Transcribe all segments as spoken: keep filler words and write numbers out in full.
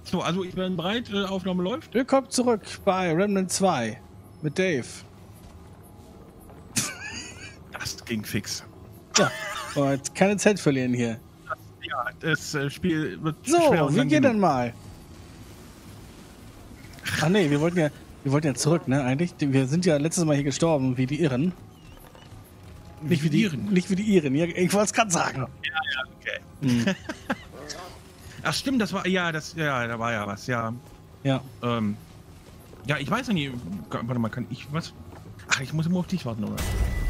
So, also ich bin bereit, äh, Aufnahme läuft. Willkommen zurück bei Remnant zwei mit Dave. Das ging fix. Ja, aber jetzt keine Zeit verlieren hier. Das, ja, das äh, Spiel wird So, schwer und wie lang geht genug. denn mal? Ach nee, wir wollten ja, wir wollten ja zurück, ne? Eigentlich, wir sind ja letztes Mal hier gestorben wie die Irren. Nicht wie die Iren. Nicht wie die Iren. Ja, ich wollte es gerade sagen. Ja, ja, okay. Hm. Ach stimmt, das war, ja, das, ja, da war ja was, ja. Ja. Ähm, ja, ich weiß ja nicht, warte mal, kann ich was? Ach, ich muss immer auf dich warten, oder? Kann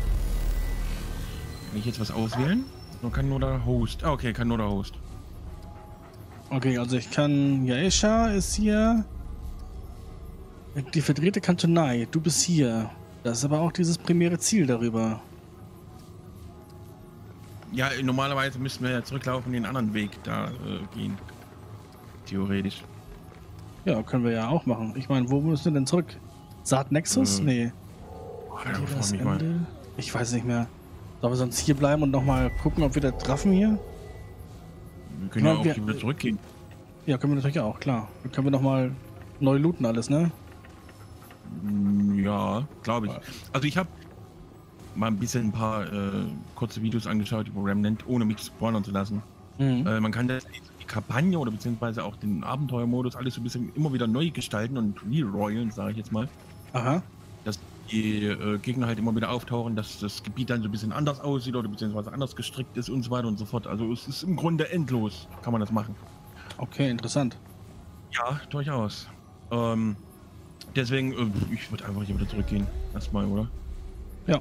ich jetzt was auswählen? Nur kann nur der Host. Ah, okay, kann nur der Host. Okay, also ich kann. Yaesha ist hier. Die verdrehte Kantonei. Du bist hier. Das ist aber auch dieses primäre Ziel darüber. Ja, normalerweise müssten wir ja zurücklaufen und den anderen Weg da äh, gehen. Theoretisch. Ja, können wir ja auch machen. Ich meine, wo müssen wir denn zurück? Saat Nexus? Äh, Nee. Ja, Hier das mich mal. Ende? Ich weiß nicht mehr. Sollen wir sonst hier bleiben und nochmal gucken, ob wir da treffen hier? Wir können ja Ja, auch wir- hier wieder zurückgehen. Ja, können wir natürlich auch, klar. Dann können wir nochmal neu looten alles, ne? Mm, Ja, glaube ich. Also ich habe mal ein bisschen ein paar äh, kurze Videos angeschaut über Remnant, ohne mich spoilern zu lassen. Mhm. Äh, man kann das, die Kampagne oder beziehungsweise auch den Abenteuermodus alles so ein bisschen immer wieder neu gestalten und reroylen, sage ich jetzt mal. Aha. Dass die äh, Gegner halt immer wieder auftauchen, dass das Gebiet dann so ein bisschen anders aussieht oder beziehungsweise anders gestrickt ist und so weiter und so fort. Also es ist im Grunde endlos, kann man das machen. Okay, interessant. Ja, durchaus. Ähm, deswegen, äh, ich würde einfach hier wieder zurückgehen. Erstmal, oder? Ja.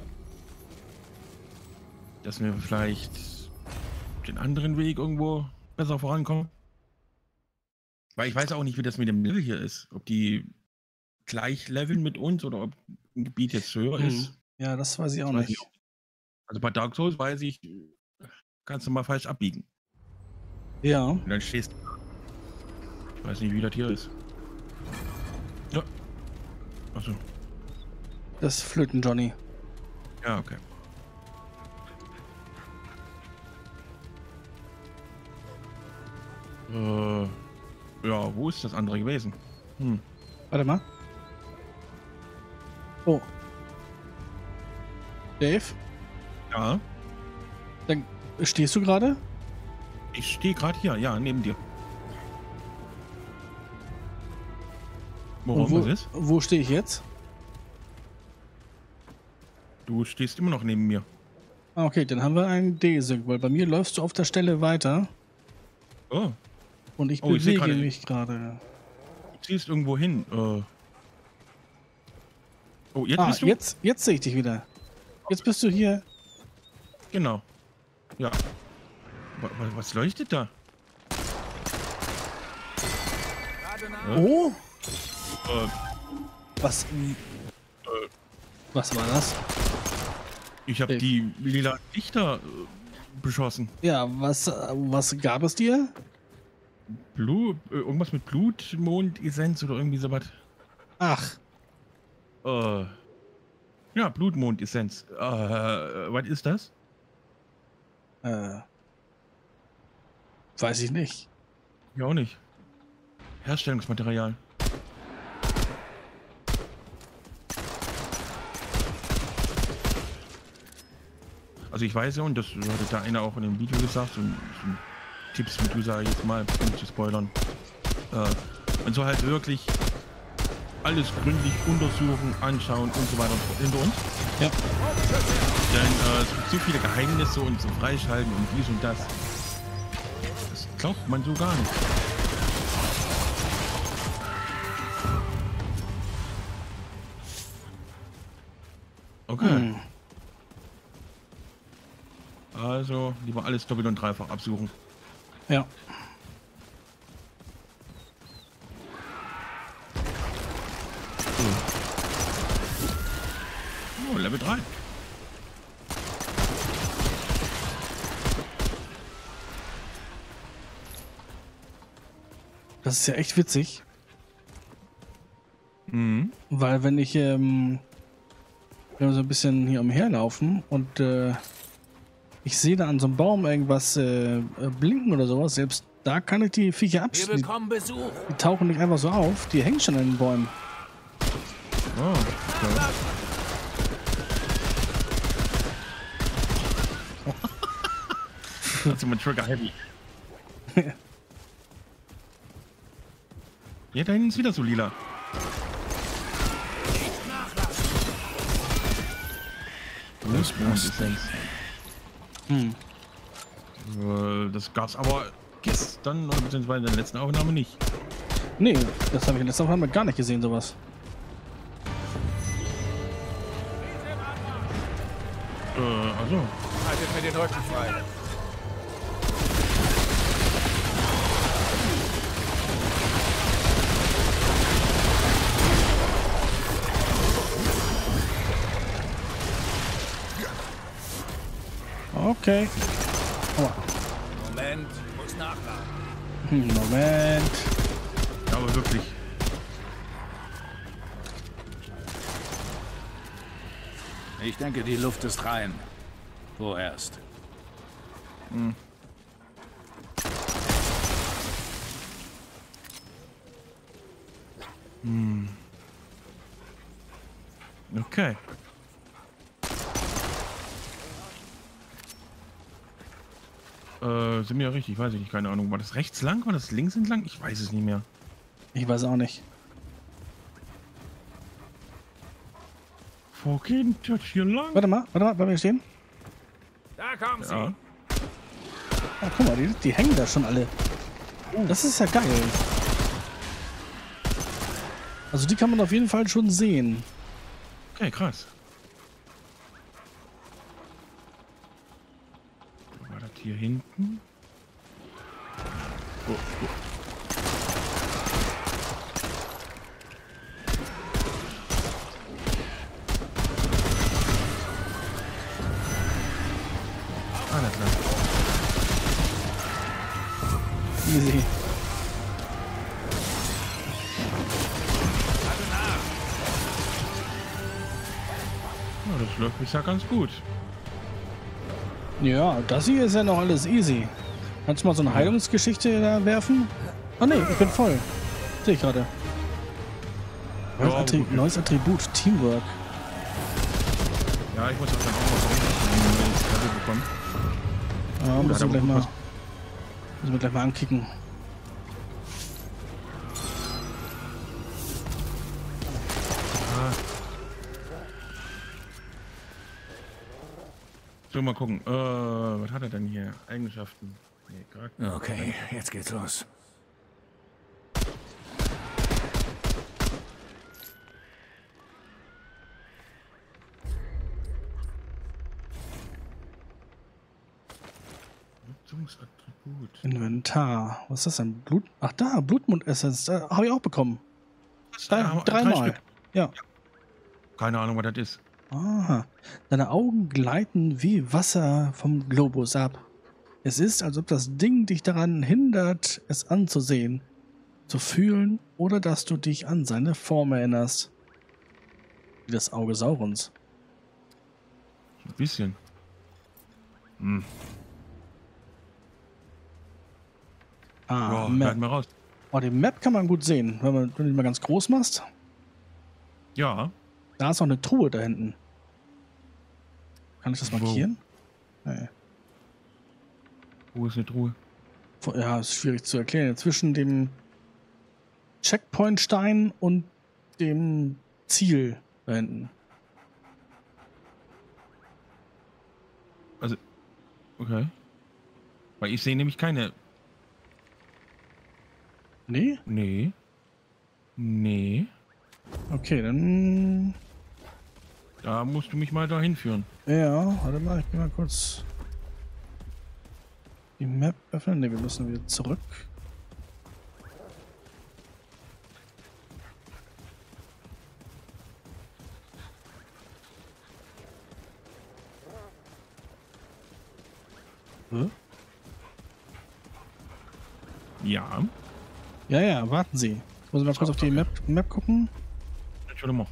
Dass wir vielleicht den anderen Weg irgendwo besser vorankommen. Weil ich weiß auch nicht, wie das mit dem Level hier ist. Ob die gleich leveln mit uns oder ob ein Gebiet jetzt höher Mhm. ist. Ja, das weiß ich auch Das weiß nicht. ich auch. Also bei Dark Souls weiß ich, kannst du mal falsch abbiegen. Ja. Und dann stehst du da. Ich weiß nicht, wie das hier ist. Ja. Achso. Das ist Flöten Johnny. Ja, okay. Äh, ja, wo ist das andere gewesen? Hm. Warte mal. Oh. Dave, Ja, dann stehst du gerade? ich stehe gerade hier, ja, neben dir. Warum, Und wo, was ist? wo stehe ich jetzt? Du stehst immer noch neben mir. Ah, okay, dann haben wir einen D-Sync, weil bei mir läufst du auf der Stelle weiter Oh, und ich Oh, ich seh bewege gerade- mich gerade. du ziehst irgendwo hin. Äh. Oh, jetzt Ah, bist du? jetzt, jetzt sehe ich dich wieder. Jetzt bist du hier. Genau. Ja. Wa- wa- Was leuchtet da? Ja. Oh, Äh, was, was war das? ich habe Äh. die lila Lichter äh, beschossen. Ja, was, was gab es dir? Blut, äh, irgendwas mit Blut, Mond, Essenz oder irgendwie sowas. Ach, Äh, ja, Blutmond-Essenz. Äh, was ist das? äh, weiß ich nicht. Ja, auch nicht. Herstellungsmaterial. Also ich weiß ja, und das hatte da einer auch in dem Video gesagt, so, so Tipps, wie du sag ich jetzt mal, um zu spoilern. Äh, man soll halt wirklich alles gründlich untersuchen, anschauen und so weiter und so fort hinter uns. Ja. Denn äh, es gibt so viele Geheimnisse und so freischalten und dies und das. Das glaubt man so gar nicht. Okay. Hm. Also lieber alles doppelt und dreifach absuchen. Ja. Oh, Level drei. Das ist ja echt witzig, Mhm. weil wenn ich, ähm, wenn wir so ein bisschen hier umherlaufen und äh, ich sehe da an so einem Baum irgendwas äh, äh, blinken oder sowas, selbst Da kann ich die Viecher Wir abschneiden. bekommen Besuch. Die tauchen nicht einfach so auf. Die hängen schon an den Bäumen. Oh, okay. Das ist immer Trigger Heavy. Ja, da hinten ist wieder so lila. Essenz. Hm. Äh, Das gab's aber gestern, beziehungsweise in der letzten Aufnahme nicht. Nee, das habe ich in letzter Woche gar nicht gesehen, sowas. Äh, also. Haltet mir den Rücken frei. Okay. Aua. Moment, muss nachladen. Hm, Moment. Ja, aber wirklich. Ich denke, die Luft ist rein. Vorerst. Hm. Hm. Okay. Äh, sind wir ja richtig, weiß ich nicht, keine Ahnung. War das rechts lang? War das links entlang? Ich weiß es nicht mehr. Ich weiß auch nicht. Wo geht denn das hier lang? Warte mal, warte mal, bei mir stehen. Da kommen sie. Ja. Ah, guck mal, die, die hängen da schon alle. Das ist ja geil. Also die kann man auf jeden Fall schon sehen. Okay, krass. War das hier hinten? Oh, oh. Alles klar. Easy. Ja, das läuft bisher ganz gut. Ja, das hier ist ja noch alles easy. Kannst du mal so eine Heilungsgeschichte da werfen? Ah ne, ich bin voll. Sehe ich gerade. Neues, Ja, Attri gut. neues Attribut, Teamwork. Ja, ich muss das dann auch mal ins Level bekommen. Ja, müssen wir aber gleich gut, mal, was- müssen wir gleich mal ankicken. Ah. So, mal gucken. Äh, was hat er denn hier? Eigenschaften. Nee, Charakter. Okay, jetzt geht's los. Nutzungsattribut. Inventar. Was ist das denn? Blut? Ach da, Blutmundessenz. Da habe ich auch bekommen. Drei, Ja, dreimal. Stück. Ja. Keine Ahnung, was das ist. Aha. Deine Augen gleiten wie Wasser vom Globus ab. Es ist, als ob das Ding dich daran hindert, es anzusehen, zu fühlen oder dass du dich an seine Form erinnerst. Wie das Auge Saurons. Ein bisschen. Hm. Ah, Ja, Map. werden wir raus. Oh, die Map kann man gut sehen, wenn, man, wenn du die mal ganz groß machst. Ja. Da ist noch eine Truhe da hinten. Kann ich das markieren? Nee. Wo ist eine Truhe? Ja, ist schwierig zu erklären. Zwischen dem Checkpoint-Stein und dem Ziel da hinten. Also, okay. Weil ich sehe nämlich keine. Nee? Nee. Nee. Okay, dann... Da musst du mich mal dahin führen. Ja, warte mal, ich geh mal kurz die Map öffnen. Ne, wir müssen wieder zurück. Hä? Ja. Ja, ja, warten Sie. Ich muss mal kurz auf die Map, Map gucken. Entschuldigung.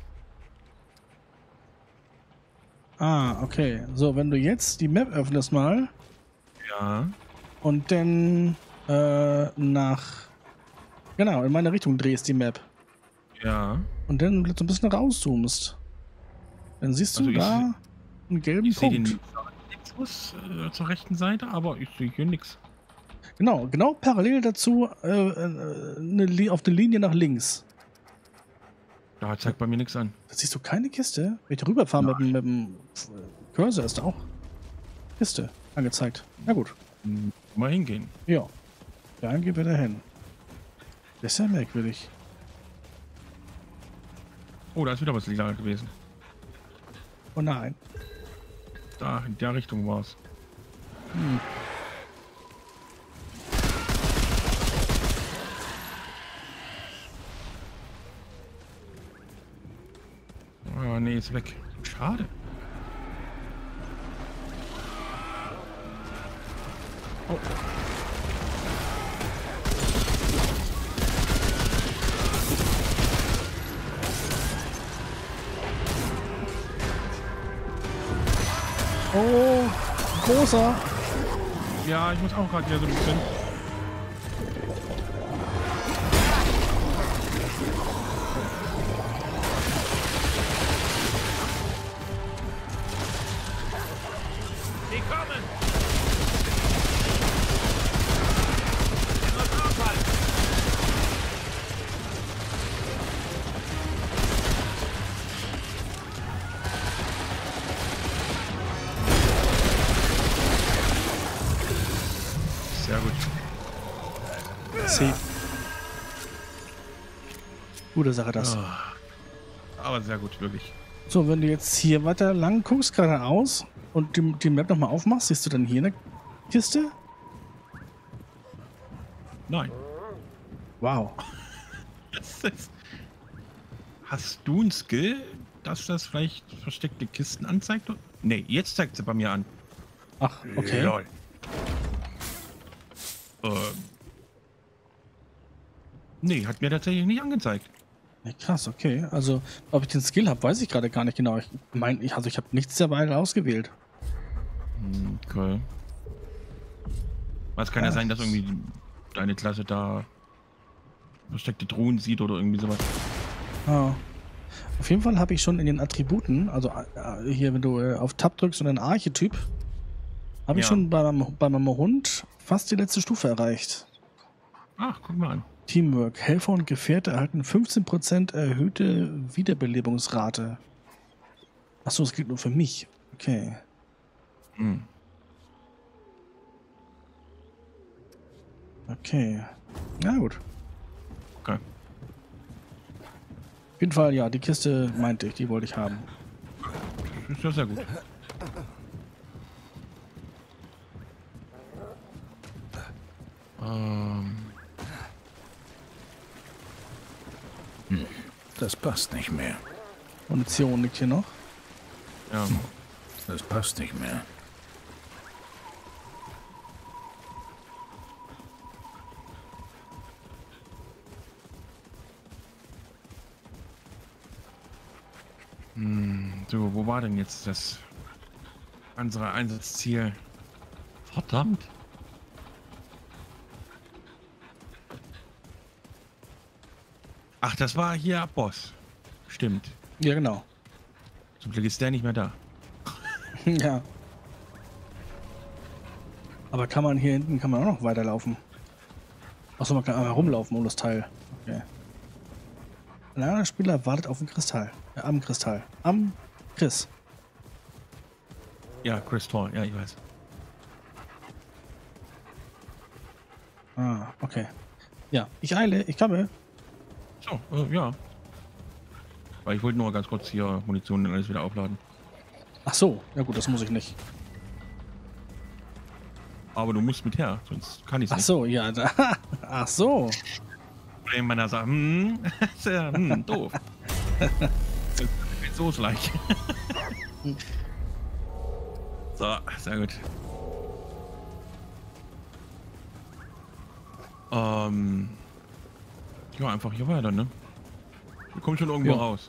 Ah, okay. So, wenn du jetzt die Map öffnest mal Ja. und dann äh, nach... Genau, in meine Richtung drehst die Map. Ja. Und dann so ein bisschen rauszoomst. Dann siehst du Also ich da einen gelben Ich sehe Punkt. den Nexus äh, zur rechten Seite, aber ich sehe hier nichts. Genau, genau parallel dazu äh, äh, eine Li- auf der Linie nach links. Da zeigt bei mir nichts an. Da siehst du keine Kiste. Wenn ich rüberfahre mit, dem- mit dem Cursor, ist da auch Kiste angezeigt. Na gut. Hm, mal hingehen. Ja. Dann gehen wir da hin. Das ist ja merkwürdig. Oh, da ist wieder was lila gewesen. Oh nein. Da, in der Richtung war es. Hm. Ah, nee, ist weg. Schade. Oh. Oh, großer. Ja, ich muss auch gerade wieder so ein bisschen. Die kommen! Immer draufhalten! Sehr gut. Safe. Gute Sache das. Ah, aber sehr gut, wirklich. So, wenn du jetzt hier weiter lang guckst, geradeaus und die, die Map nochmal aufmachst, siehst du dann hier eine Kiste? Nein. Wow. Das ist, hast du ein Skill, dass das vielleicht versteckte Kisten anzeigt? Nee, jetzt zeigt sie bei mir an. Ach, okay. Lol. Ähm. Nee, hat mir tatsächlich nicht angezeigt. Ja, krass, okay. Also, ob ich den Skill habe, weiß ich gerade gar nicht genau. Ich meine, ich, also ich habe nichts dabei ausgewählt. Okay. Es kann ja Ach. sein, dass irgendwie deine Klasse da versteckte Drohnen sieht oder irgendwie sowas. Ah. Auf jeden Fall habe ich schon in den Attributen, also äh, hier, wenn du äh, auf Tab drückst und einen Archetyp, habe ich Ja. schon bei meinem, bei meinem Hund fast die letzte Stufe erreicht. Ach, guck mal an. Teamwork. Helfer und Gefährte erhalten fünfzehn Prozent erhöhte Wiederbelebungsrate. Achso, das gilt nur für mich. Okay. Hm. Okay. Na gut. Okay. Auf jeden Fall, ja, die Kiste meinte ich, die wollte ich haben. Ist ja sehr gut. Ähm. Das passt nicht mehr. Munition liegt hier noch. Ja. Das passt nicht mehr. Hm, so, wo war denn jetzt das unsere Einsatzziel? Verdammt. Ach, das war hier Boss. Stimmt. Ja, genau. Zum Glück ist der nicht mehr da. Ja. Aber kann man hier hinten, kann man auch noch weiterlaufen? Achso, man kann einmal rumlaufen um das Teil. Okay. Ein anderer Spieler wartet auf den Kristall. Ja, am Kristall. Am Chris. Ja, Chris Tor, ja, ich weiß. Ah, okay. Ja, ich eile, ich komme. So, äh, ja. Weil ich wollte nur ganz kurz hier Munition und alles wieder aufladen. Ach so, ja gut, das muss ich nicht. Aber du musst mit her, sonst kann ich es Ach nicht. so, ja, da, ach so. Wenn man da sagt, hm, ist ja, hm, doof. so gleich. So, sehr gut. Ähm, ja, einfach hier weiter, ne? Wir kommen schon irgendwo Ja. raus.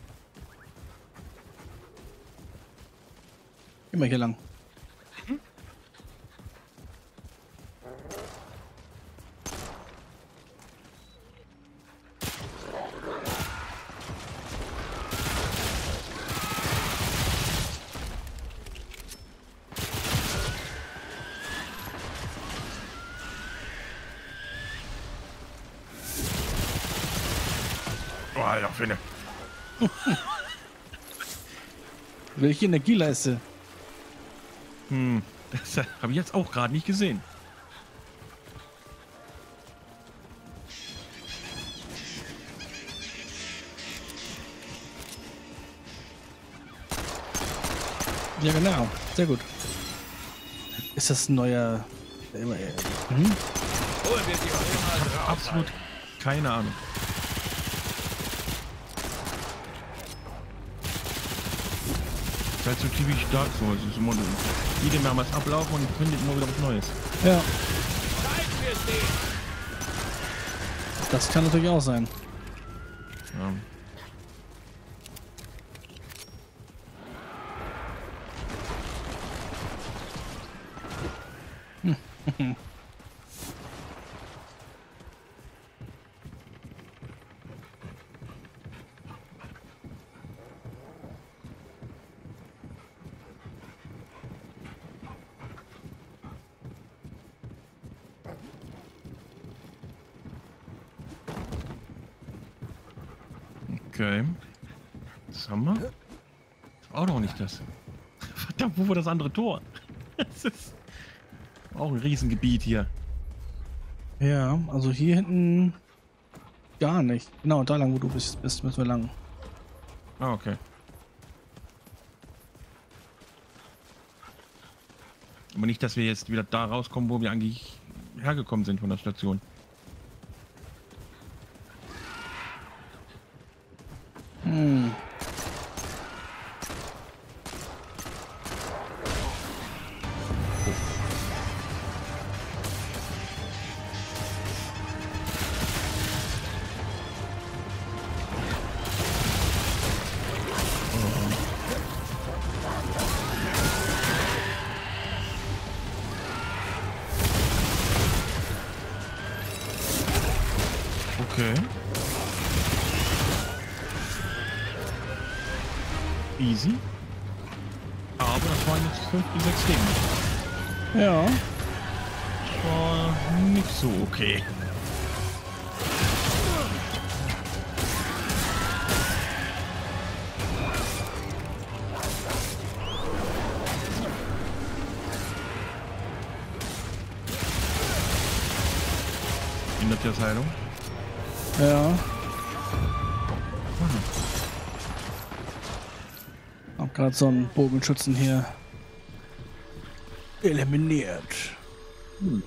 Immer hier lang. Alter, Finne. Welche Energieleiste? Hm, das habe ich jetzt auch gerade nicht gesehen. Ja, genau. Sehr gut. Ist das ein neuer... Äh, hm? Holen wir sie auch immer drauf. Absolut keine Ahnung. Das ist halt so typisch Dark Souls. Es ist immer jede mehrmals ablaufen und findet immer wieder was Neues. Ja, Zeigen wir es denen. das kann natürlich auch sein. Ja. Okay. Das haben wir. Das war auch noch nicht das. Verdammt, wo war das andere Tor? Das ist auch ein Riesengebiet hier. Ja, also hier hinten gar nicht. Genau, da lang, wo du bist, bist müssen wir lang. Ah, okay. Aber nicht, dass wir jetzt wieder da rauskommen, wo wir eigentlich hergekommen sind von der Station. Hm. Okay. Easy. Aber das waren jetzt fünf bis sechs Gegner. Ja. Das war nicht so okay. Ändert das Heilung? Ja. Hm. Hab gerade so einen Bogenschützen hier eliminiert. Hm.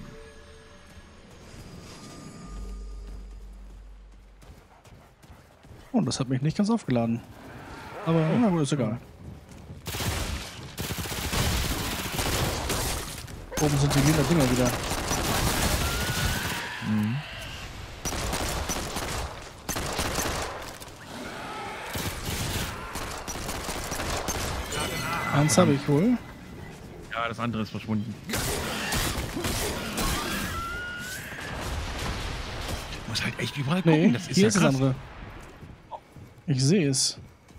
Oh, das hat mich nicht ganz aufgeladen. Aber na gut, ist egal. Oben sind die lila Dinger wieder. Mhm. Eins habe ich wohl. Ja, das andere ist verschwunden. Ich muss halt echt überall gucken. Nee, Das ist hier ja ist das krass. andere. Ich sehe es.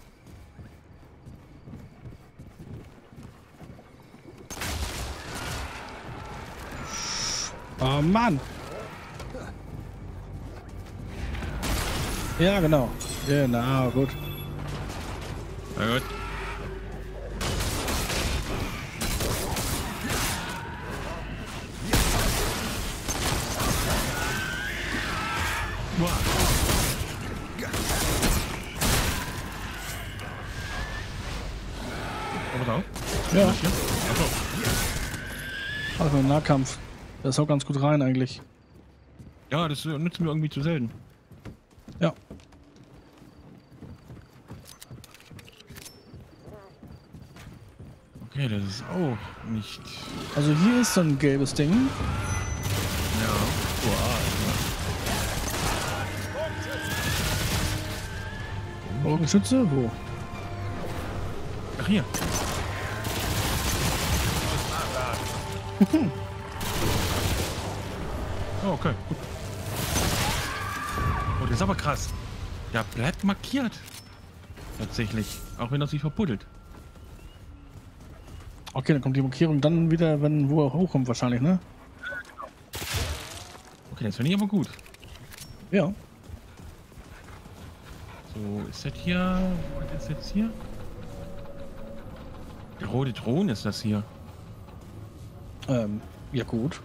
Oh Mann! Ja, genau. Genau, gut. Na gut. Wow. Oh, pass auf. Ja, Was hier? Achso. also im Nahkampf. Das haut ganz gut rein eigentlich. Ja, das äh, nützt mir irgendwie zu selten. Ja. Okay, das ist auch nicht. Also hier ist so ein gelbes Ding. Ja. Bogenschütze? Wo? Ach, hier. Oh, okay. Gut. Oh, das ist aber krass. Der bleibt markiert. Tatsächlich. Auch wenn er sich verpuddelt. Okay, dann kommt die Markierung dann wieder, wenn wo er hochkommt wahrscheinlich, ne? Okay, das finde ich aber gut. Ja. So, ist das hier? Was ist jetzt hier? Der rote Thron ist das hier. Ähm, ja gut.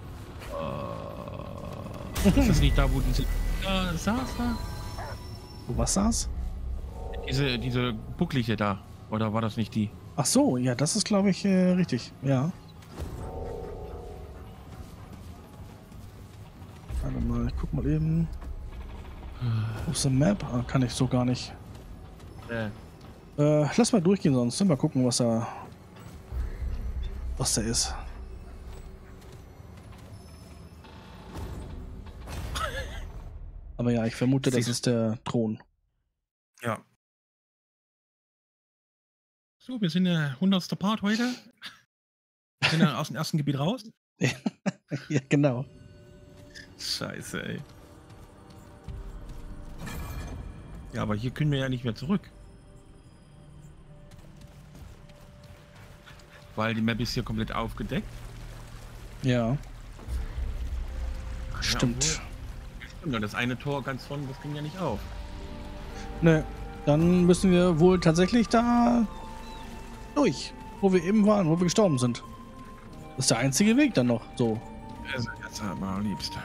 Äh, ist das nicht da, wo diese da saß da? Wo was saß? Diese, diese bucklige da. Oder war das nicht die? Ach so, ja, das ist, glaube ich, äh, richtig. Ja. Warte mal, ich guck mal eben. Auf der Map? Ah, kann ich so gar nicht. Äh. Äh, lass mal durchgehen sonst. Mal gucken, was da. Was da ist. Aber ja, ich vermute, das ist der Thron. Ja. So, wir sind der hundertste Part heute. Wir sind ja aus dem ersten Gebiet raus. Ja, genau. Scheiße, ey. Ja, aber hier können wir ja nicht mehr zurück. Weil die Map ist hier komplett aufgedeckt. Ja. Ja, Stimmt. Stimmt, und das eine Tor ganz vorne, das ging ja nicht auf. Ne, dann müssen wir wohl tatsächlich da durch, wo wir eben waren, wo wir gestorben sind. Das ist der einzige Weg dann noch, so. Also jetzt mal am liebsten.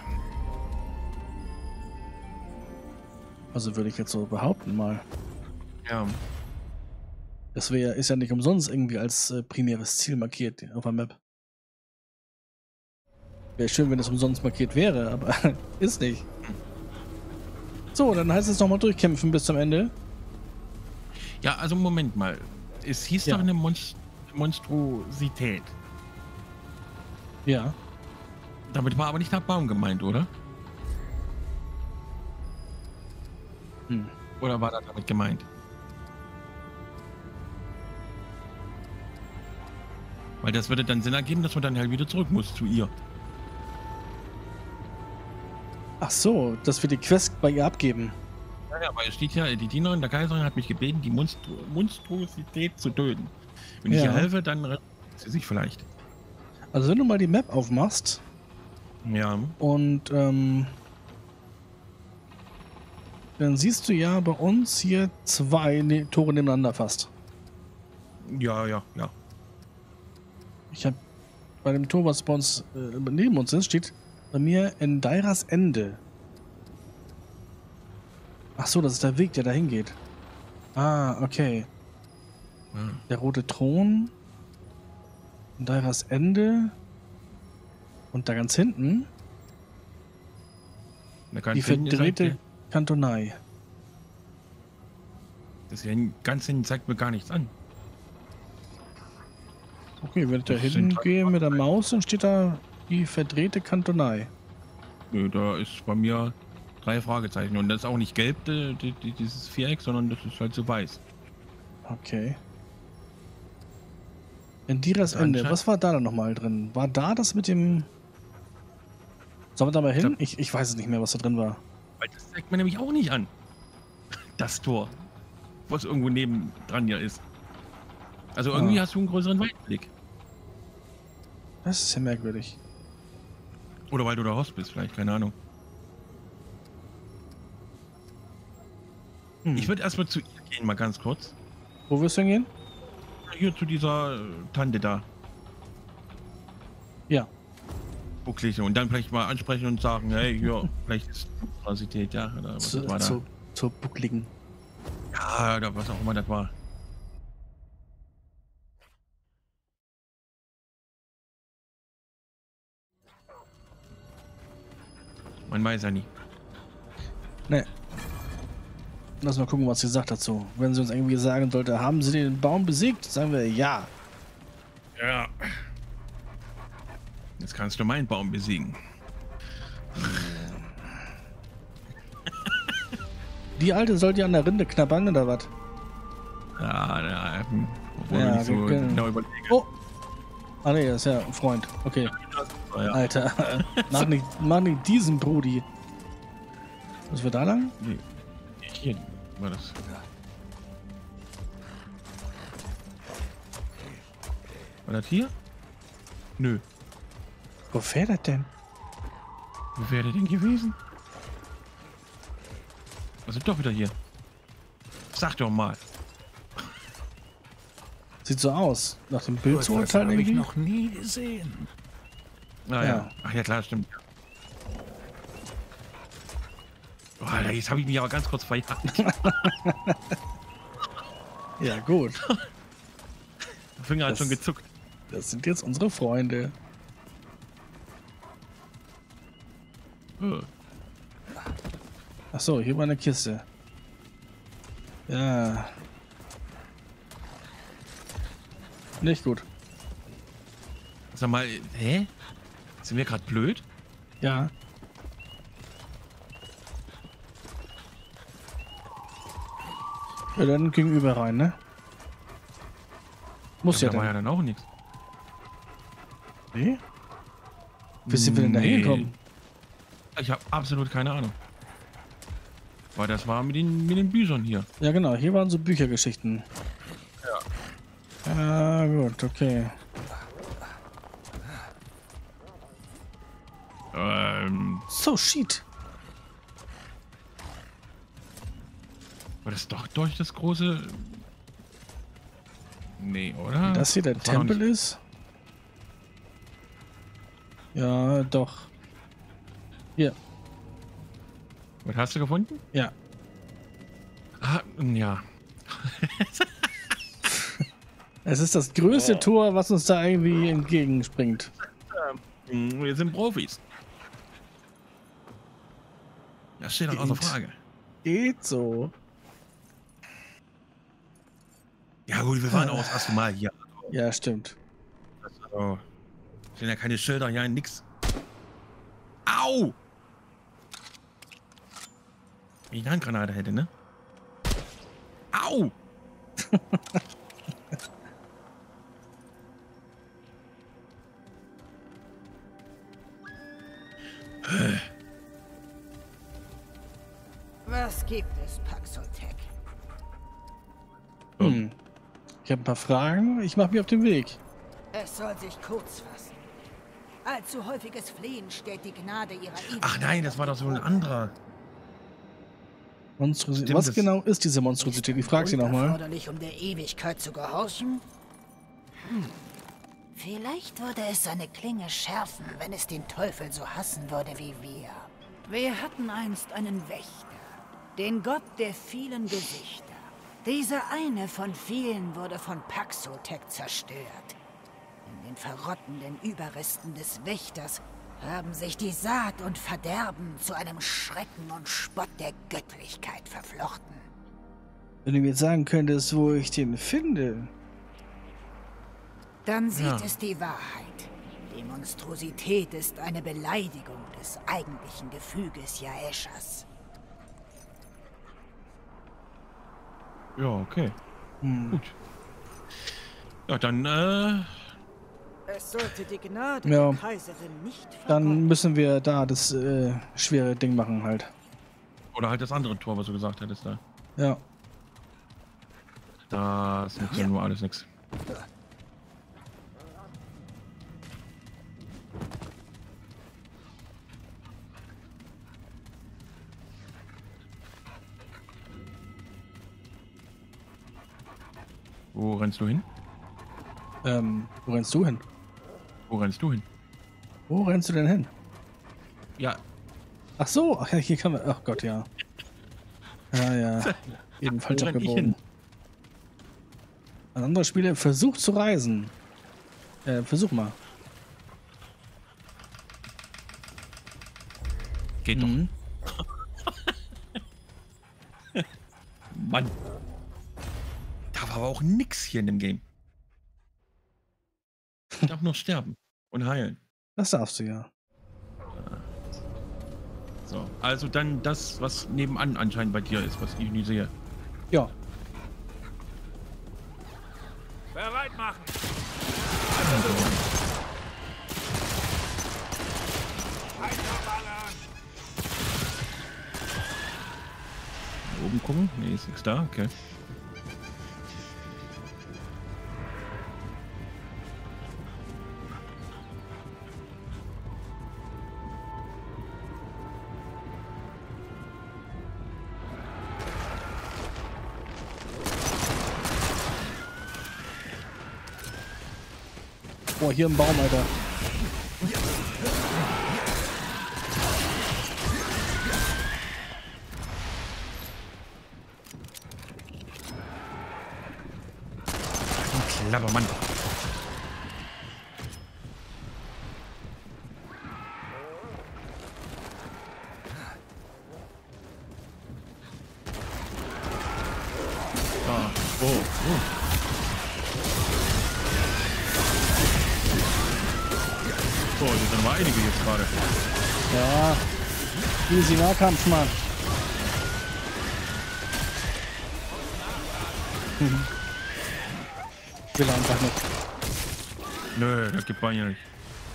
Also würde ich jetzt so behaupten mal. Ja. Das wär, ist ja nicht umsonst irgendwie als äh, primäres Ziel markiert auf der Map. Wäre schön, wenn es umsonst markiert wäre, aber ist nicht. So, dann heißt es nochmal durchkämpfen bis zum Ende. Ja, also Moment mal. Es hieß Ja. doch eine Monst Monstrosität. Ja. Damit war aber nicht der Baum gemeint, oder? Hm. Oder war das damit gemeint? Weil das würde dann Sinn ergeben, dass man dann halt wieder zurück muss zu ihr. Ach so, dass wir die Quest bei ihr abgeben. Ja, ja, weil es steht ja, die Dienerin der Kaiserin hat mich gebeten, die Monstro Monstrosität zu töten. Wenn ich Ja. ihr helfe, dann rettet sie sich vielleicht. Also wenn du mal die Map aufmachst Ja. und ähm, dann siehst du ja bei uns hier zwei ne Tore nebeneinander fast. Ja, ja, ja. Ich habe bei dem Tor, was bei uns äh, neben uns ist, steht bei mir Endairas Ende. Ach so, das ist der Weg, der dahin geht. Ah, okay. Ja. Der rote Thron. Endairas Ende. Und da ganz hinten Da kann die ich finden, verdrehte sagt, Kantonei. das hier ganz hinten zeigt mir gar nichts an. Okay, wenn ich da Das sind hinten drei gehe mit der Maus, dann steht da die verdrehte Kantonei. Nö, da ist bei mir drei Fragezeichen. Und das ist auch nicht gelb, die, die, die, dieses Viereck, sondern das ist halt so weiß. Okay. Endairas Ende. Anscheinend- Was war da dann nochmal drin? War da das mit dem... Sollen wir da mal hin? Ich, ich weiß es nicht mehr, was da drin war. Weil das zeigt mir nämlich auch nicht an. Das Tor. Was irgendwo neben dran ja ist. Also irgendwie Ah. hast du einen größeren Weitblick. Das ist ja merkwürdig. Oder weil du der Host bist, vielleicht, keine Ahnung. Hm. Ich würde erstmal zu ihr gehen, mal ganz kurz. Wo wirst du hingehen? Hier zu dieser äh, Tante da. Ja. Bucklige. Und dann vielleicht mal ansprechen und sagen, hey, hier, vielleicht ist Monstrosität, ja, oder was Zu, das war da. zu, zur Buckligen. Ja, oder was auch immer das war. Man weiß ja nie. Ne. Lass mal gucken, was sie sagt dazu. Wenn sie uns irgendwie sagen sollte, haben sie den Baum besiegt, sagen wir ja. Ja. Jetzt kannst du meinen Baum besiegen. Die Alte sollte ja an der Rinde knabbern oder was? Ja, ja, hm, obwohl Ja, wir nicht so wir können- genau überlegen. Oh! Ah ne, das ist ja ein Freund. Okay. Ja. Alter, mach nicht, mach nicht diesen Brudi. Was wir da lang? Nee. Hier war das. War das hier? Nö. Wo fährt das denn? Wo wäre der denn gewesen? Also doch wieder hier. Sag doch mal. Sieht so aus. Nach dem Bild zu Das urteilen habe ich irgendwie. noch nie gesehen. Naja. Ja. Ja. Ach ja, klar, stimmt. Oh, Alter, jetzt habe ich mich aber ganz kurz verjagt. Ja, gut. Der Finger hat Das- schon gezuckt. Das sind jetzt unsere Freunde. Äh. Ach so, hier war eine Kiste. Ja. Nicht gut. Sag mal, hä? Sind wir gerade blöd? Ja. Ja, dann gegenüber rein, ne? Muss ja, da war ja dann. dann auch nichts. Nee? Wie sind wir denn da Nee. hingekommen? Ich habe absolut keine Ahnung. Weil das war mit den, mit den Büchern hier. Ja, genau. Hier waren so Büchergeschichten. Ja. Ja, gut, okay. Ähm, So, shit. war das doch durch das große... Nee, oder? Das hier der Das war doch Tempel nicht- ist? Ja, doch. Hier, Was hast du gefunden? ja. Ah, ja. Es ist das größte Oh. Tor, was uns da irgendwie entgegenspringt. Wir sind Profis. Das steht doch außer Geht. Frage. Geht so. Ja gut, wir waren auch das erste Mal hier. Ja, stimmt. Also, sind ja keine Schilder, ja nix. Au! Wenn ich eine Handgranate hätte, ne? Au! Was gibt es, Paxotec? Hm. Ich habe ein paar Fragen. Ich mache mich auf den Weg. Es soll sich kurz fassen. Allzu häufiges Flehen stellt die Gnade ihrer Ewigkeit. Ach nein, das war doch so ein anderer. Monstrosität. Stimmt, Was das- genau ist diese Monstrosität? Ich frage sie nochmal. Erforderlich, um der Ewigkeit zu gehorchen? Hm. Vielleicht würde es seine Klinge schärfen, wenn es den Teufel so hassen würde wie wir. Wir hatten einst einen Wächter, den Gott der vielen Gesichter. Dieser eine von vielen wurde von Paxotec zerstört. In den verrottenden Überresten des Wächters haben sich die Saat und Verderben zu einem Schrecken und Spott der Göttlichkeit verflochten. Wenn du mir jetzt sagen könntest, wo ich den finde. Dann sieht Ja. es die Wahrheit. Die Monstrosität ist eine Beleidigung des eigentlichen Gefüges Jaeschas. Ja, okay. Hm. Gut. Ja, dann, äh... Es sollte die Gnade Ja. der Kaiserin nicht Dann vergeuden. müssen wir da das äh, schwere Ding machen halt. Oder halt das andere Tor, was du gesagt hättest da. Ja. Das nützt ja nur alles nix. Wo rennst du hin? Ähm, wo rennst du hin? Wo rennst du hin? Wo rennst du denn hin? Ja, Ach so, ach ja, hier kann man. Ach Gott, ja. Ja, ja. Eben falsch Wo renn ich abgebogen. hin? Ein anderer Spieler versucht zu reisen. Äh, versuch mal. geht Mhm. doch. Mann. Da war aber auch nix hier in dem Game. Ich darf nur sterben und heilen. Das darfst du ja. So, also dann das, was nebenan anscheinend bei dir ist, was ich nie sehe. Ja. Bereit machen! Weiterballern! Oben gucken? Nee, ist nichts da. Okay. Boah, hier im Baum, Alter. Clever Mann. Ah, oh, oh. Oh, das sind aber einige jetzt gerade. Ja. Easy Nahkampf, Mann. Mhm. Will er einfach nicht. Nö, das gibt man ja nicht.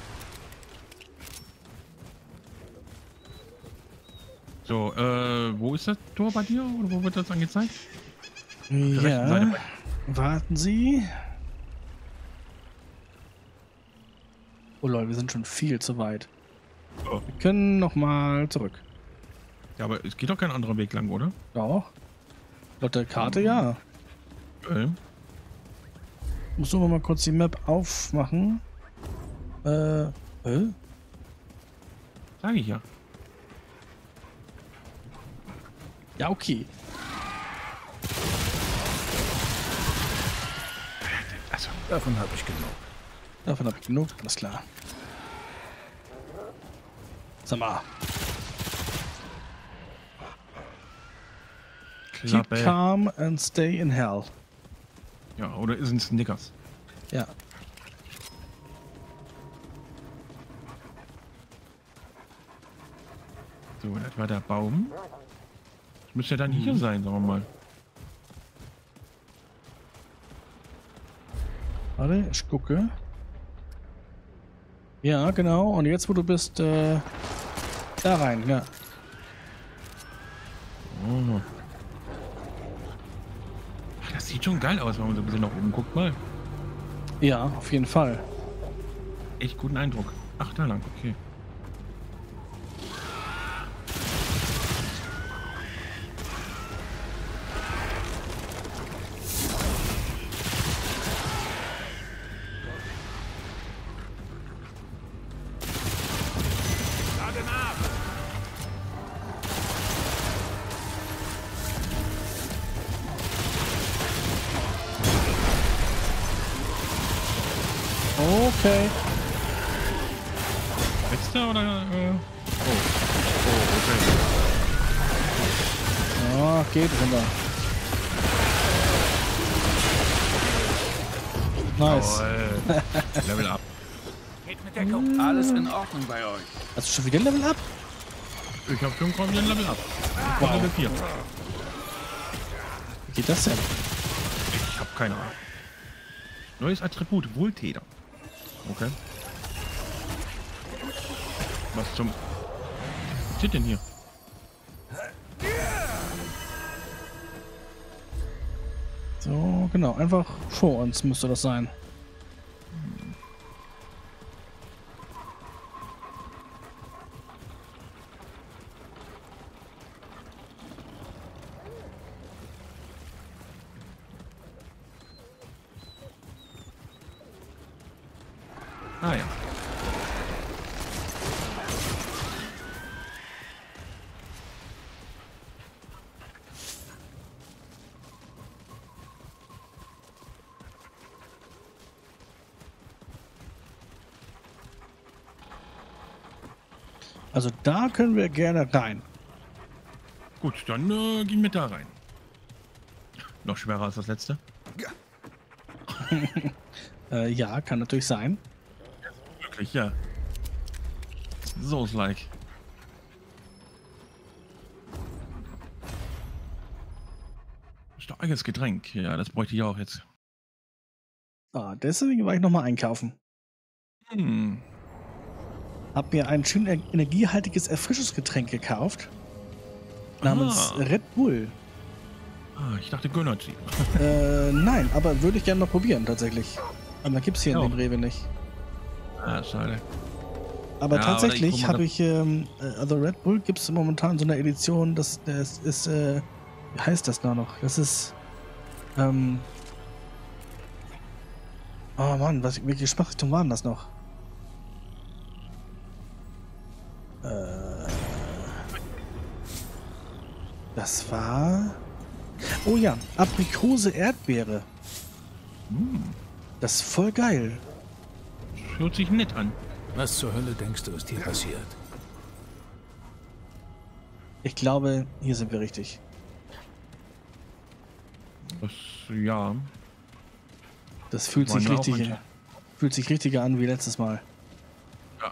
So, äh, wo ist das Tor bei dir? Oder wo wird das angezeigt? Der rechten Seite Ja. bei- Warten Sie. Oh Leute, wir sind schon viel zu weit. Oh. Wir können noch mal zurück. Ja, aber es geht doch kein anderer Weg lang, oder? Doch. Laut der Karte ja. Ähm. Muss nur mal kurz die Map aufmachen. Äh, äh? Sag ich ja. Ja, okay. Also, Davon habe ich genug. Davon habe ich genug, alles klar. Sag mal. Keep Klappe. calm and stay in hell. Ja, oder ist ein Snickers? Ja. So, das war der Baum. Das müsste ja dann hier sein, sagen wir mal. Warte, ich gucke. Ja, genau. Und jetzt, wo du bist, äh, da rein, ja. Oh. Ach, das sieht schon geil aus, wenn man so ein bisschen nach oben guckt. Mal. Ja, auf jeden Fall. Echt guten Eindruck. Ach, da lang, okay. Okay. Letzter oder? Äh? Oh. Oh, okay. Ja, geht runter. Nice. Jawohl. Level up. Geht mit Deckung. Alles in Ordnung bei euch. Hast du schon wieder Level Up? Ich hab schon kaum den Level up. Wow. Level vier. Wie geht das denn? Ich hab keine Ahnung. Neues Attribut, Wohltäter. Okay. Was zum... Was steht denn hier? So, genau. Einfach vor uns müsste das sein. Ah ja. Also da können wir gerne rein. Gut, dann äh, gehen wir da rein. Noch schwerer als das letzte. Äh, ja, kann natürlich sein. Wirklich, ja. So ist like. Starkes Getränk. Ja, das bräuchte ich auch jetzt. Ah, deswegen war ich nochmal einkaufen. Hm. Hab mir ein schön e- energiehaltiges Erfrischungsgetränk gekauft. Namens Ah. Red Bull. Ah, ich dachte Gönnergy. Äh, nein, aber würde ich gerne noch probieren, tatsächlich. Aber gibt's hier Ja. in dem Rewe nicht. Ah, schade. Aber Ja, tatsächlich oder ich habe ich, ähm, äh, also Red Bull gibt es momentan so eine Edition, das, das ist, äh, wie heißt das da noch? Das ist, ähm, Oh Mann, was, welche Geschmacksrichtung waren das noch? Äh, das war... Oh ja, Aprikose Erdbeere. Hm, Das ist voll geil. hört sich nett an. Was zur Hölle denkst du, ist hier passiert? Ich glaube, hier sind wir richtig. Das, ja. Das fühlt Waren sich wir auch richtig, manche. fühlt sich richtiger an wie letztes Mal. Ja.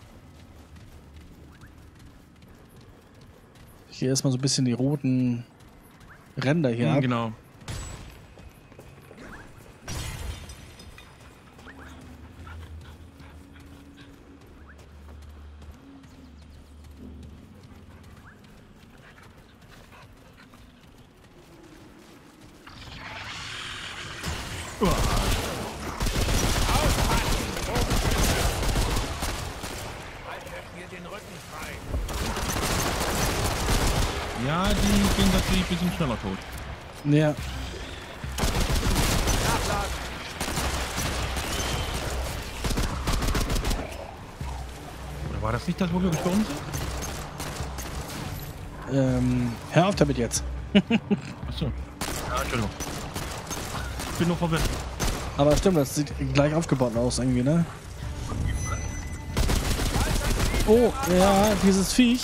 Ich gehe erstmal so ein bisschen die roten Ränder hier Hm, ab. genau. Ja, die gehen natürlich ein bisschen schneller tot. Ja. Oder war das nicht das, wo wir gestorben sind? Ähm, hör auf damit jetzt. Achso. Ja, Entschuldigung. Ich bin nur verwirrt. Aber stimmt, das sieht gleich aufgebaut aus irgendwie, ne? Oh, ja, dieses Viech.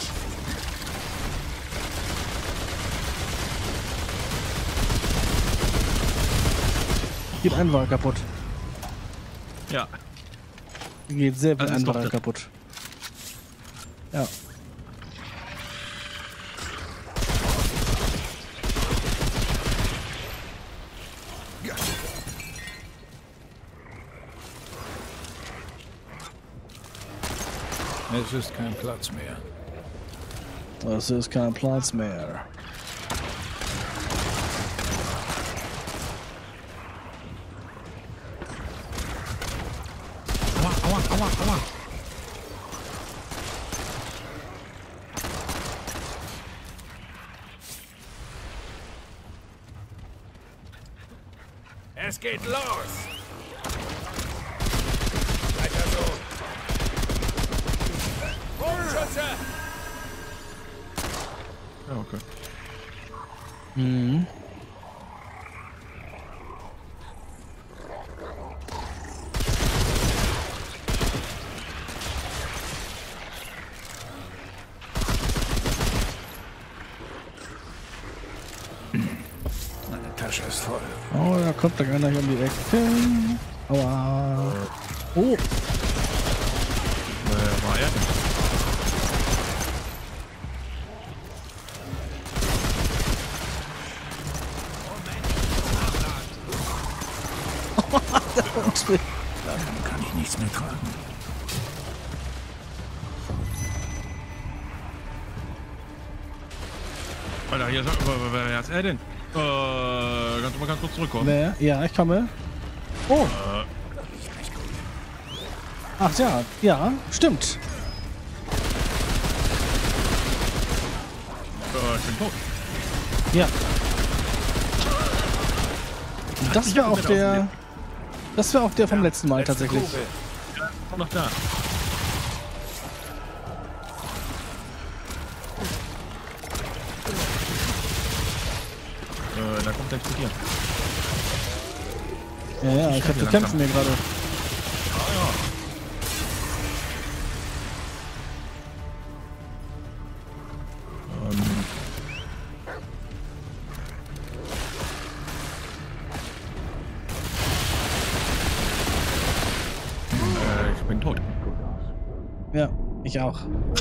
Geht ein Wal kaputt. Ja. Geht sehr viel Das ist doch ein Wal das. kaputt. Ja. Es ist kein Platz mehr. Das ist kein Platz mehr. Aua, aua, aua, aua. Es geht los! Weiter so! Bogenschütze! Ja, okay. Mhm. Meine Tasche ist voll. Oh, da kommt da einer hier um die Ecke. Aua. Oh, Äh, war er denn? Dann kann ich nichts mehr tragen. Alter, hier sagt, wer, wer ist er denn? Äh, kannst du mal ganz kurz zurückkommen? wer? Ja, ich komme. Oh, Äh, ach ja, ja, stimmt. äh, ich bin tot. Ja. Und das wäre auch der. Das wäre auch der vom letzten Mal tatsächlich. Komm noch da. Äh, da kommt der zu dir. Ja, ja, ich hab die kämpfen mir gerade. Ah, ja. Ähm. Äh, ich bin tot. Ja, ich auch.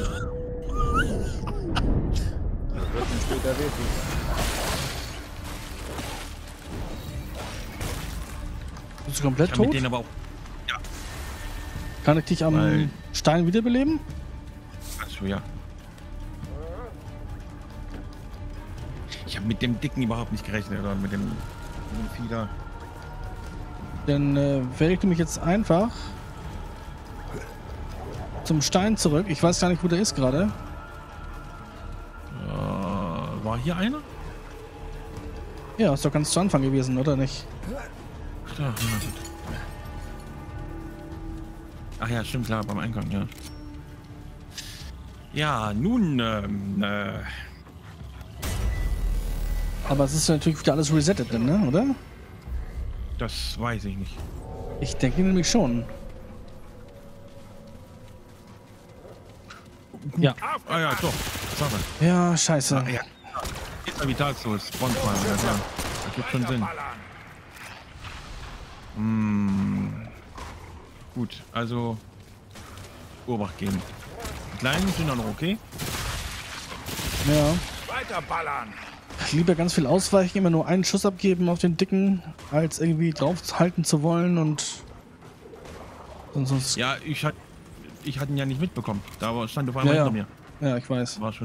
Bist du komplett Ich kann mit tot? denen aber auch. Kann ich dich am Weil- Stein wiederbeleben? Achso, ja. Ich habe mit dem Dicken überhaupt nicht gerechnet, oder mit dem, mit dem Fieder. Dann äh, werde ich nämlich jetzt einfach zum Stein zurück. Ich weiß gar nicht, wo der ist gerade. Äh, war hier einer? Ja, ist doch ganz zu Anfang gewesen, oder nicht? Ja, na gut. Ach ja, stimmt, klar, beim Eingang, ja. Ja, nun, ähm, äh... Aber es ist natürlich wieder alles resettet, dann, ne? Oder? Das weiß ich nicht. Ich denke nämlich schon. Ja. Ah ja, doch. Sache. Ja, scheiße. Ah, ja. Jetzt mal wie Dark Souls. Bonfire, ja klar. Das gibt schon Sinn. Hm. Gut, also Obacht geben. Die Kleinen sind dann noch okay. Ja. Weiter ballern! Lieber ganz viel ausweichen, immer nur einen Schuss abgeben auf den Dicken, als irgendwie draufhalten zu wollen und sonst. Ja, ich hatte ich hatte ihn ja nicht mitbekommen. Da stand auf einmal Ja, ja. hinter mir. Ja, ich weiß. War schon.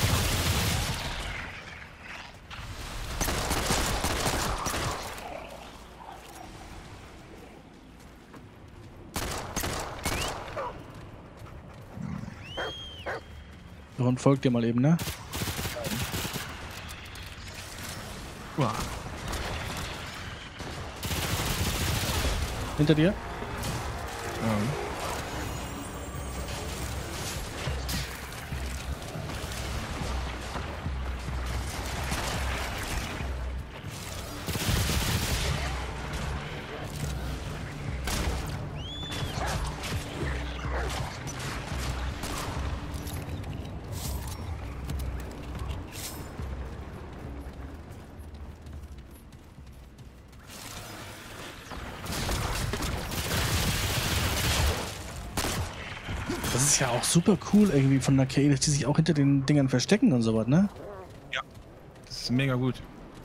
So, und folgt dir mal eben, ne? Uah. Hinter dir? Ja. Das ist ja auch super cool irgendwie von der K I, dass die sich auch hinter den Dingern verstecken und sowas, ne? Ja. Das ist mega gut.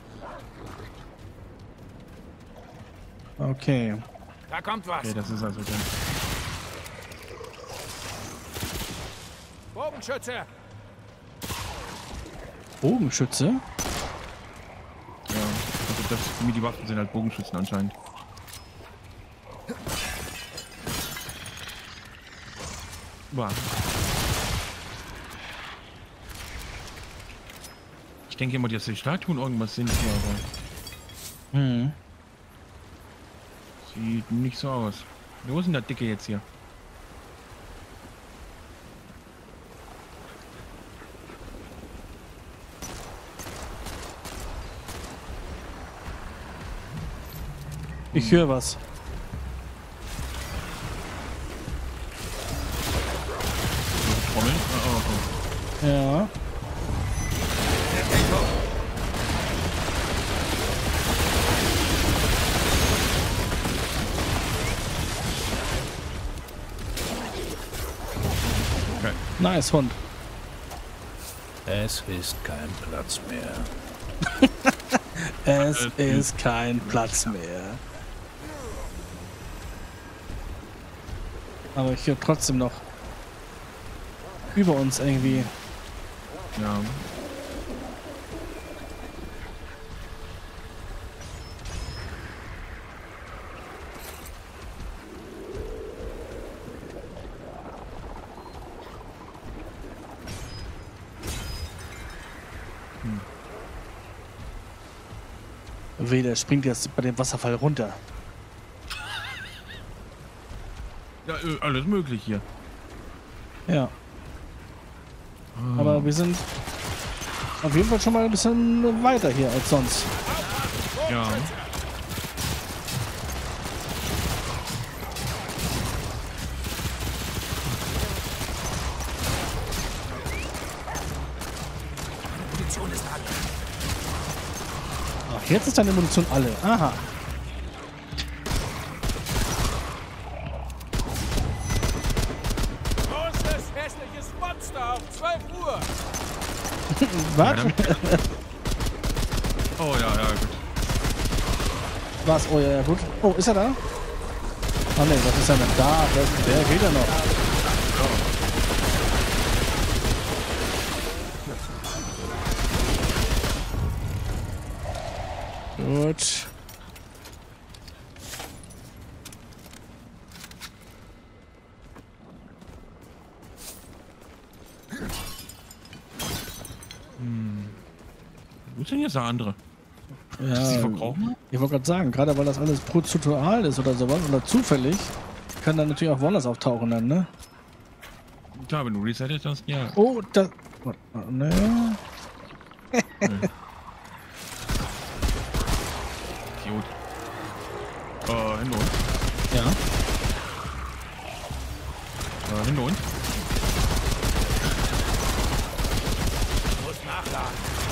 Okay. Da kommt was. Okay, das ist also dann. Bogenschütze! Bogenschütze? Ja. Also das, mit die Waffen sind halt Bogenschützen anscheinend. Uah. Ich denke immer, dass die Statuen irgendwas sind hier, aber Hm. sieht nicht so aus. Wo ist denn der Dicke jetzt hier? Ich höre was. Trommeln? Ah, okay. Ja. Okay. Nice, Hund. Es ist kein Platz mehr. Es Äh, ist kein Platz mehr. Aber ich höre trotzdem noch über uns irgendwie. Ja. Weh, der springt jetzt bei dem Wasserfall runter. Ja, äh, alles möglich hier. Ja. Aber wir sind auf jeden Fall schon mal ein bisschen weiter hier als sonst. Ja. Munition ist alle. Ach, jetzt ist deine Munition alle. Aha. Großes, hässliches Monster auf zwölf Uhr. Was? Oh ja, ja, gut. Was? Oh ja, ja, gut. Oh, ist er da? Oh ne, was ist er denn da? Der, der geht ja noch. Gut. Wo ist denn jetzt der andere? Ist die Ja, verkaufen? ich wollte gerade sagen, gerade weil das alles prozedural ist oder sowas oder zufällig, kann dann natürlich auch woanders auftauchen dann, ne? Klar, wenn du resettest hast, ja. Oh, da... Ne. Gut. Äh, hin und. Ja. Äh, hin und. Muss nachladen.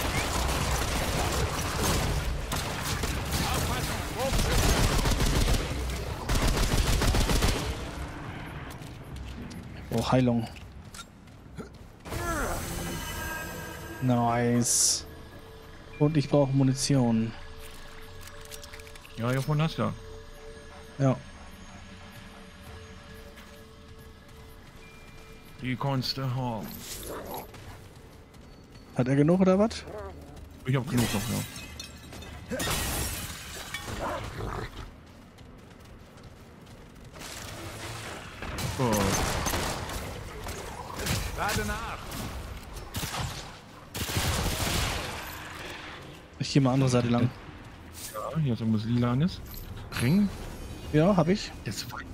Oh, Heilung. Nice. Und ich brauche Munition. Ja, hiervon hast du. Ja. Die kannst du haben. Hat er genug oder was? Ich hab genug noch, ja. Oh. Lade nach. Ich gehe mal andere Seite lang. Ja, hier ist irgendwas Lilanes. Ring. Ja, hab ich. Das war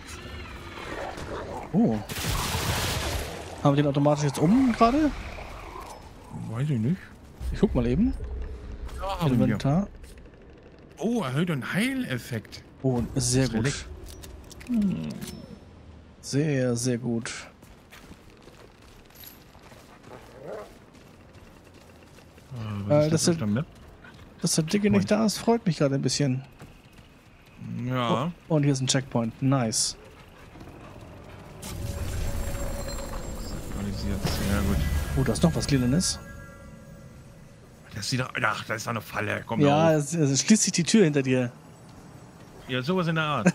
Oh. Haben wir den automatisch jetzt um gerade? Weiß ich nicht. Ich guck mal eben. Ja, haben wir. Inventar. Oh, erhöht einen Heileffekt. Oh, sehr gut. Select. Sehr, sehr gut. Äh, was Äh, ist das das sind- auf der Map? Dass der Dicke nicht da ist, freut mich gerade ein bisschen. Ja. Und hier ist ein Checkpoint. Nice. Aktualisiert. Sehr gut. Oh, da ist noch was Lilanes. Das sieht doch. Ach, da ist doch eine Falle. Komm Ja, ja. es, es schließt sich die Tür hinter dir. Ja, sowas in der Art.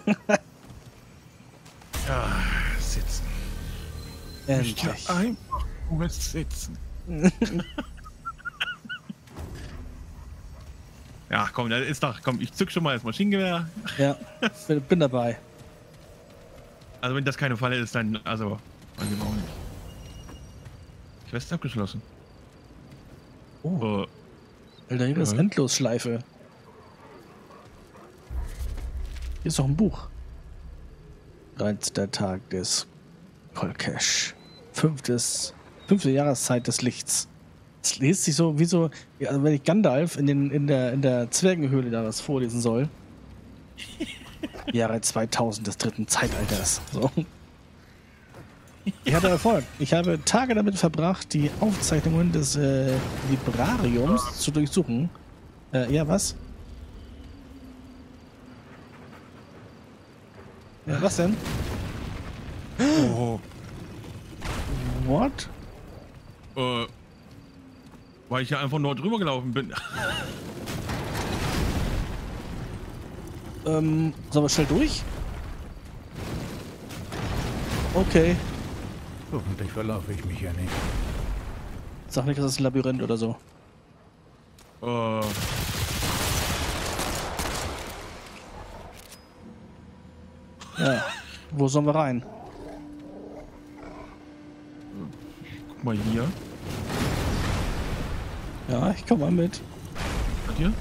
Ja, sitzen. Endlich. Ja, einfach nur sitzen. Ja, komm, das ist doch. Komm, ich zück schon mal das Maschinengewehr. Ja, bin, bin dabei. Also, wenn das keine Falle ist, dann. Also, weiß ich auch nicht. Quest abgeschlossen. Oh, Äh, Alter, hier ist Ja. Endlosschleife. Hier ist noch ein Buch. dreizehnter Tag des Kolkesh. Fünftes, fünfte Jahreszeit des Lichts. Es liest sich so wie so, ja, also wenn ich Gandalf in, den, in, der, in der Zwergenhöhle da was vorlesen soll. Jahre zweitausend des dritten Zeitalters. So. Ich hatte Erfolg. Ich habe Tage damit verbracht, die Aufzeichnungen des äh, Librariums zu durchsuchen. Äh, ja, was? Ja, was denn? oh, What? äh, weil ich ja einfach nur drüber gelaufen bin. Ähm, sollen wir schnell durch? Okay. Hoffentlich verlaufe ich mich ja nicht. Sag nicht, das ist ein Labyrinth oder so. Äh, Ja. Wo sollen wir rein? guck mal hier. Ja, ich komm mal mit. Hat hier?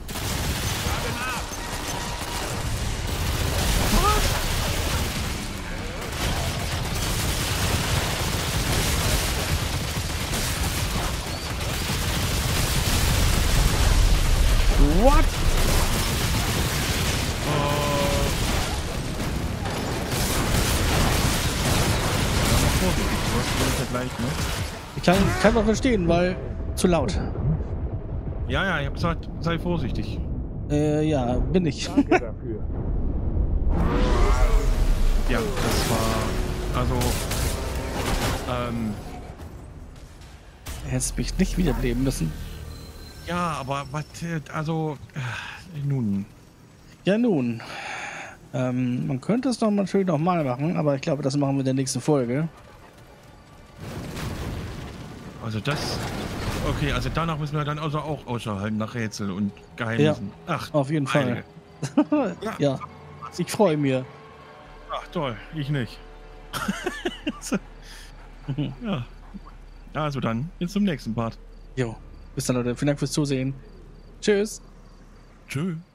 What? Gleich, ne? Ich kann, kann doch verstehen, weil zu laut. Ja, ja, ich hab gesagt, sei vorsichtig. Äh, ja, bin ich. Danke dafür. Ja, das war. Also. Ähm. Hättest mich nicht wiederbeleben müssen. Ja, aber was. Also. Äh, nun. Ja, nun. Ähm, man könnte es doch natürlich noch mal machen, aber ich glaube, das machen wir in der nächsten Folge. Also das. Okay, also danach müssen wir dann also auch Ausschau halten nach Rätsel und Geheimnissen. Ach, Auf jeden Fall. Fall. Ja, ich freue mich. Ach toll, ich nicht. So. Ja. Also dann, bis zum nächsten Part. Jo, bis dann, Leute. Vielen Dank fürs Zusehen. Tschüss. Tschüss.